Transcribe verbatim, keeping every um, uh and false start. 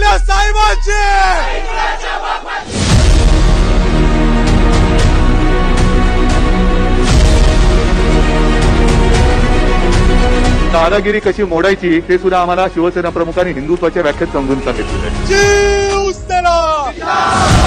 शिवसेना साहेबांची दादागिरी कशी मोडायची ते सुद्धा आम्हाला शिवसेना प्रमुखांनी हिंदुत्वाच्या व्याख्येत समजून सांगितलेलं आहे. शिवसेना